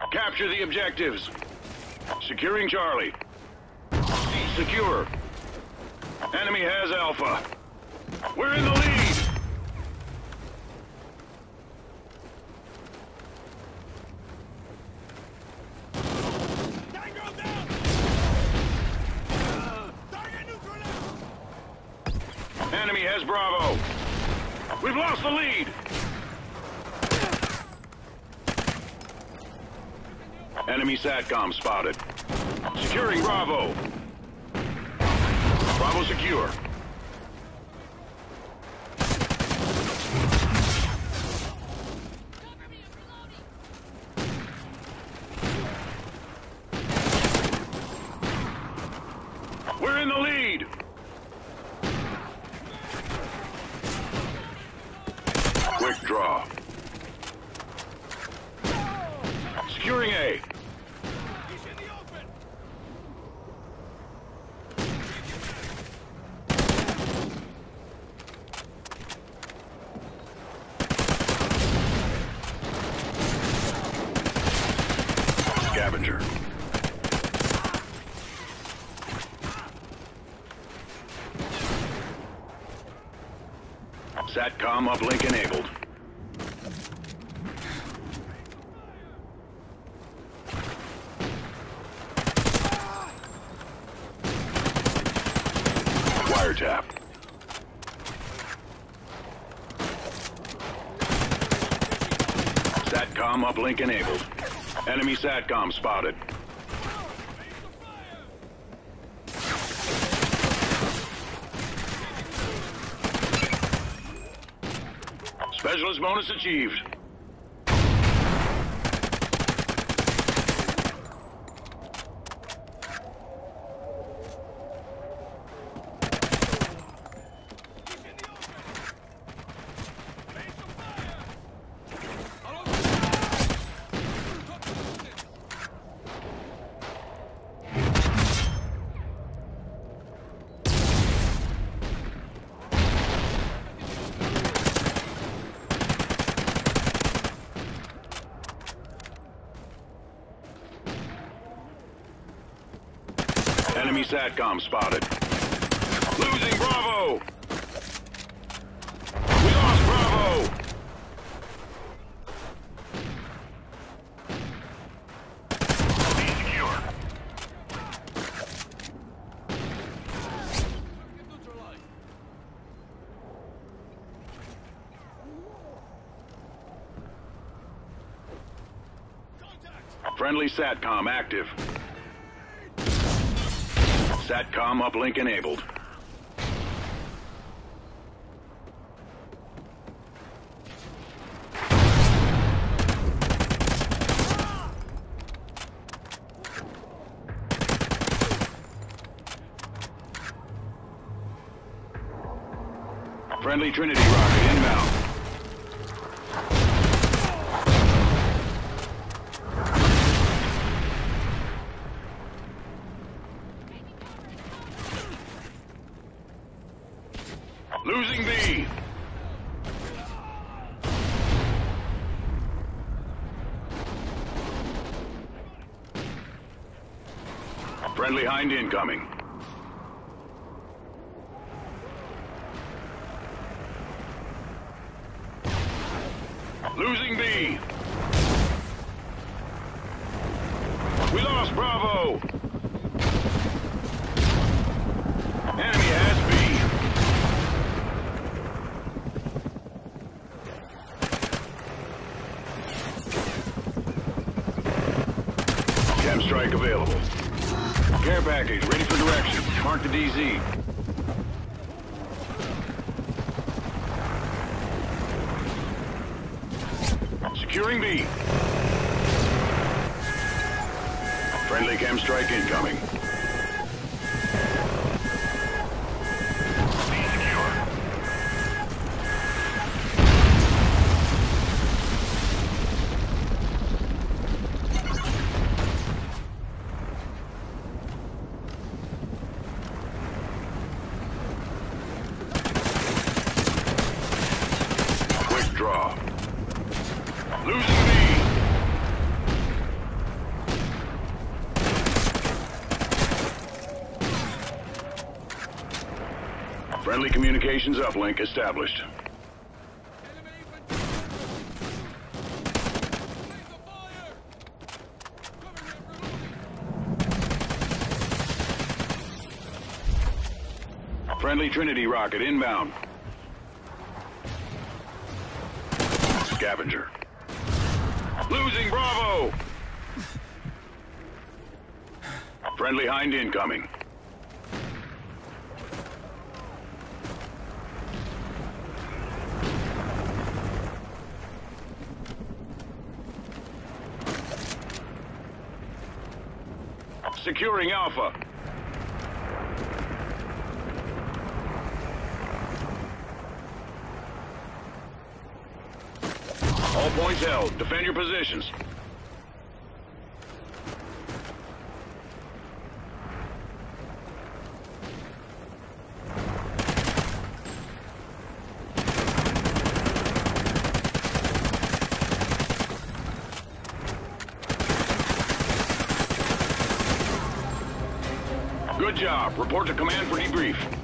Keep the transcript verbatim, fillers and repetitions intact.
Capture the objectives. Securing Charlie. C secure. Enemy has Alpha. We're in the lead. Tango down! Target neutralized! Enemy has Bravo. We've lost the lead. Enemy SATCOM spotted. Securing Bravo. Bravo secure. We're in the lead. Quick draw. Securing A. He's in the open! Scavenger. SATCOM uplink enabled. Wiretap. SATCOM uplink enabled. Enemy SATCOM spotted. Specialist bonus achieved. Enemy SATCOM spotted. Losing Bravo! We lost Bravo! Be secure. Friendly SATCOM active. SATCOM uplink enabled. Friendly Trinity rocket inbound. Losing B. Friendly Hind incoming. Losing B. We lost Bravo. Enemy has B. Chem strike available. Care package ready for direction. Mark the D Z. Securing B. Friendly chem strike incoming. Be secure. Quick draw. Losing B. Friendly communications uplink established. Enemy infantry! Place the fire! Cover them, reloading! Friendly Trinity rocket inbound. Scavenger. Losing Bravo! Friendly Hind incoming. Securing Alpha. All points held. Defend your positions. Good job. Report to command for debrief.